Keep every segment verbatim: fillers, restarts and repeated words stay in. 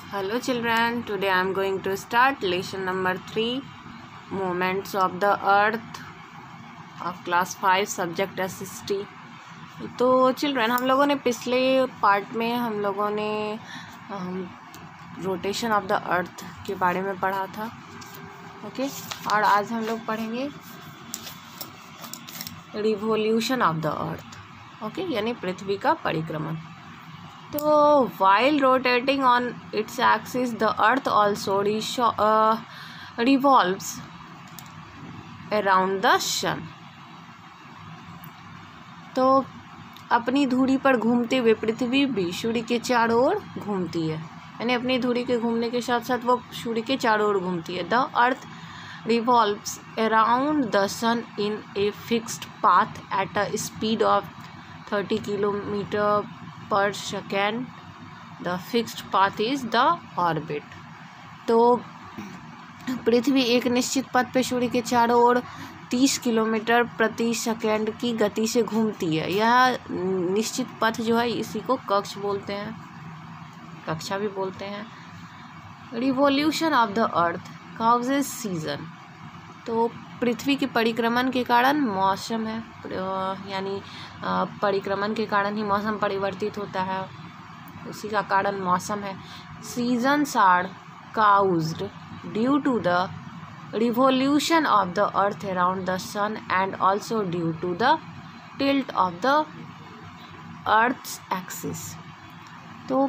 Hello children, today I am going to start lesson number three, Movements of the Earth of class five subject S S T। तो children हम लोगों ने पिछले part में हम लोगों ने रोटेशन ऑफ द अर्थ के बारे में पढ़ा था, ओके। और आज हम लोग पढ़ेंगे revolution of the earth, okay, यानी पृथ्वी का परिक्रमण। तो while rotating on its axis the earth also uh, revolves around the sun। तो अपनी धुरी पर घूमते हुए पृथ्वी भी सूर्य के चारों ओर घूमती है, यानी अपनी धुरी के घूमने के साथ साथ वो सूर्य के चारों ओर घूमती है। The earth revolves around the sun in a fixed path at a speed of thirty kilometer per second. The fixed path is the orbit. तो पृथ्वी एक निश्चित पथ पे सूर्य के चारों ओर तीस किलोमीटर प्रति सेकेंड की गति से घूमती है। यह निश्चित पथ जो है इसी को कक्ष बोलते हैं, कक्षा भी बोलते हैं। Revolution of the earth causes season. तो पृथ्वी के परिक्रमण के कारण मौसम है, यानी परिक्रमण के कारण ही मौसम परिवर्तित होता है, उसी का कारण मौसम है। Seasons are caused due to the revolution of the earth around the sun and also due to the tilt of the earth's axis. तो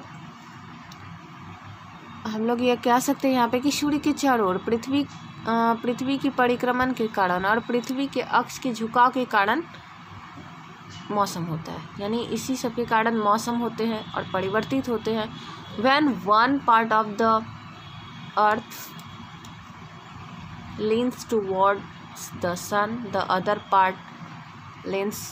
हम लोग ये कह सकते हैं यहाँ पे कि सूर्य के चारों ओर पृथ्वी पृथ्वी की परिक्रमण के कारण और पृथ्वी के अक्ष के झुकाव के कारण मौसम होता है, यानी इसी सब के कारण मौसम होते हैं और परिवर्तित होते हैं। When one part of the earth leans towards the sun the other part leans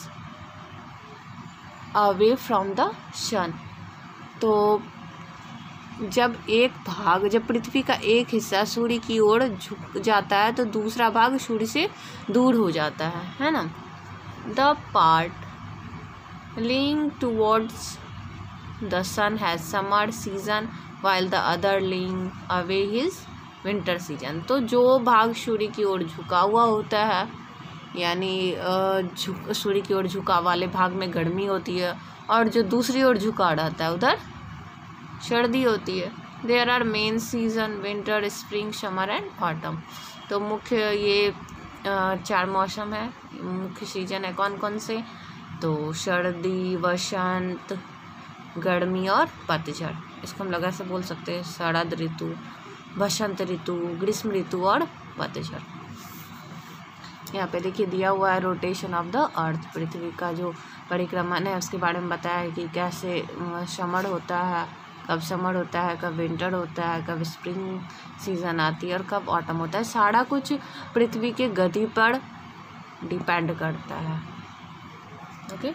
away from the sun. तो जब एक भाग जब पृथ्वी का एक हिस्सा सूर्य की ओर झुक जाता है तो दूसरा भाग सूर्य से दूर हो जाता है, है ना। The part leaning towards the sun has summer season while the other leaning away has winter season. तो जो भाग सूर्य की ओर झुका हुआ होता है, यानी झुक सूर्य की ओर झुका वाले भाग में गर्मी होती है और जो दूसरी ओर झुका रहता है उधर सर्दी होती है। There are main season winter spring summer and autumn. तो मुख्य ये चार मौसम है, मुख्य सीजन है कौन कौन से, तो सर्दी, वसंत, गर्मी और पतझड़। इसको हम लोग ऐसे बोल सकते हैं, शरद ऋतु, वसंत ऋतु, ग्रीष्म ऋतु और पतझड़। यहाँ पे देखिए दिया हुआ है रोटेशन ऑफ द अर्थ, पृथ्वी का जो परिक्रमण है उसके बारे में बताया है कि कैसे समर होता है, कब समर होता है, कब विंटर होता है, कब स्प्रिंग सीजन आती है और कब ऑटम होता है। सारा कुछ पृथ्वी के गति पर डिपेंड करता है, okay.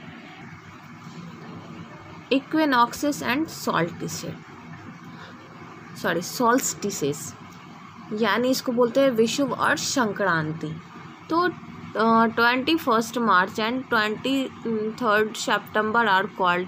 Equinoxes and solstices, sorry solstices, यानी इसको बोलते हैं विषुव और संक्रांति। तो twenty first March and twenty third September are called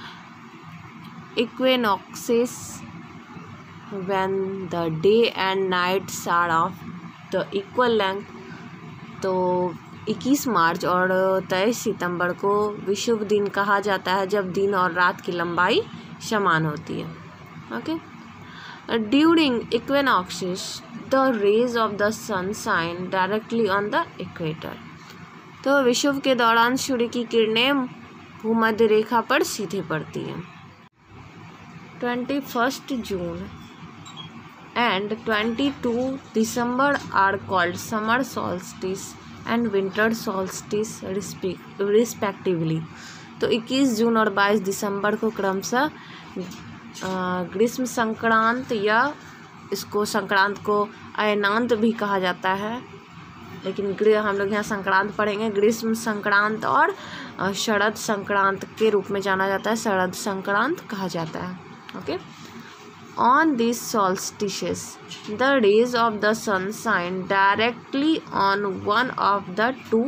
equinoxes when the day and nights are of the equal length। तो इक्कीस मार्च और तेईस सितंबर को विषुव दिन कहा जाता है जब दिन और रात की लंबाई समान होती है, okay. During equinoxes the rays of the sun shine directly on the equator. तो विषुव के दौरान सूर्य की किरणें भूमध्य रेखा पर सीधे पड़ती हैं। Twenty first June and twenty two December are called summer solstice and winter solstice respectively. तो इक्कीस जून और बाईस दिसंबर को क्रमशः ग्रीष्म संक्रांत, या इसको संक्रांत को अयनांत भी कहा जाता है, लेकिन हम लोग यहाँ संक्रांत पढ़ेंगे। ग्रीष्म संक्रांत और शरद संक्रांत के रूप में जाना जाता है, शरद संक्रांत कहा जाता है, okay। On these solstices the rays of the sun shine directly on one of the two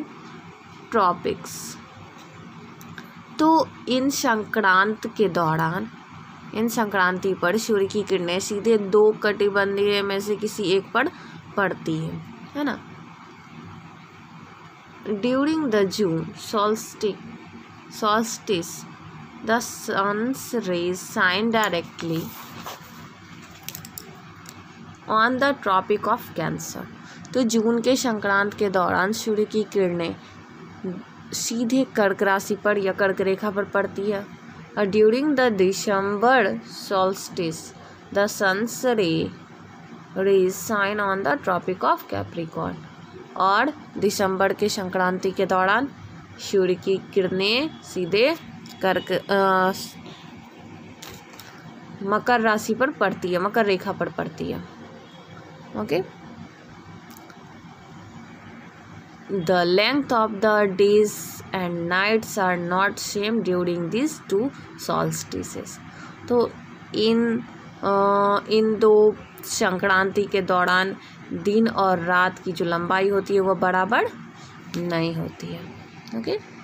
tropics। तो इन संक्रांत के दौरान इन संक्रांति पर सूर्य की किरणें सीधे दो कटिबंधीय में से किसी एक पर पड़ती है है ना। During the June solstice solstice the sun's rays shine directly on the tropic of Cancer। तो जून के संक्रांत के दौरान सूर्य की किरणें सीधे कर्क राशि पर या कर्क रेखा पर पड़ती है। और during the December solstice the sun's ray rays shine on the tropic of Capricorn। और दिसंबर के संक्रांति के दौरान सूर्य की किरणें सीधे कर्क आ, मकर राशि पर पड़ती है, मकर रेखा पर पड़ती है। Okay, the length of the days and nights are not same during this two solstices. तो इन आ, इन दो संक्रांति के दौरान दिन और रात की जो लंबाई होती है वह बराबर नहीं होती है। ओके।